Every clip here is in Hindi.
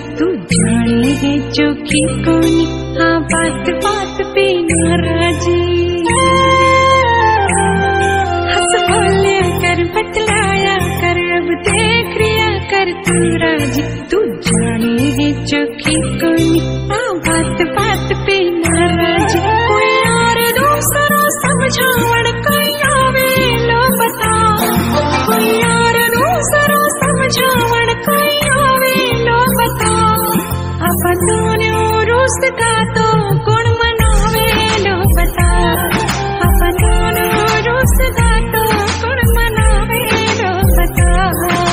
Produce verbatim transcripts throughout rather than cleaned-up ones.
तू जाने है चोखी कोनी, हाँ बात बात पे नाराजी। हंस बोले कर बतलाया कर, अब देख रिया कर तू राजी। तू जाने है चोखी कोनी, हाँ बात बात पे नाराजी। कोई और दूसरा समझावण कोई आवे लो बता, कोई और दूसरा समझावण कोई आवे लो बता। अब तूने रूस का तो गुण मनावे लो बता, अब तूने रूस का तो गुण मनावे लो बता।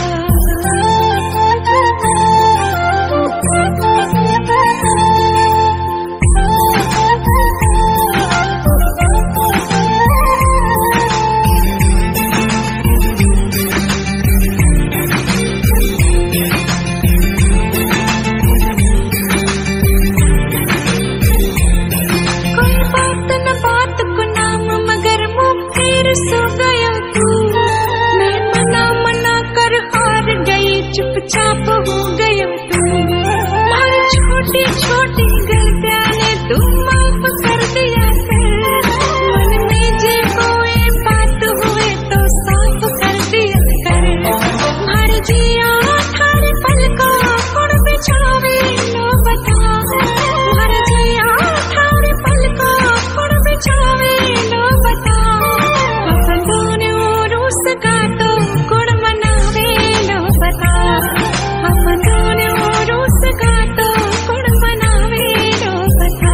सो गया तू, मैं मना मना कर हार गई, चुपचाप हो गया तू। हर छोटी छोटी गलतियां ने तू माफ कर दिया कर, मन में जे कोई बात हुए तो साफ कर दिया कर। हर जिया हर पल का गुण बिछावे लो बता, हर जिया हर पल का गुण बिछावे लो बता। का तो गुण मनावे लो बता, अब तूने रूस का तो गुण मनावे लो बता।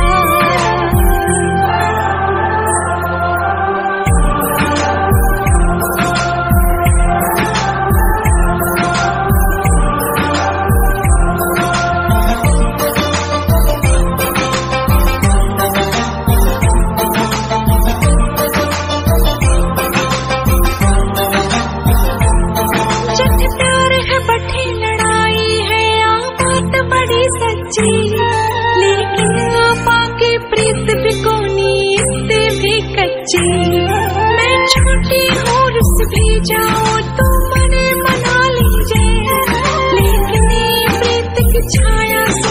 लेकिन आपा के प्रीत भी कोनी इतने भी कच्ची। मैं छोटी हूँ रुस भी जाऊँ तो मने मना लीजिए, लेकिन प्रीत की छाया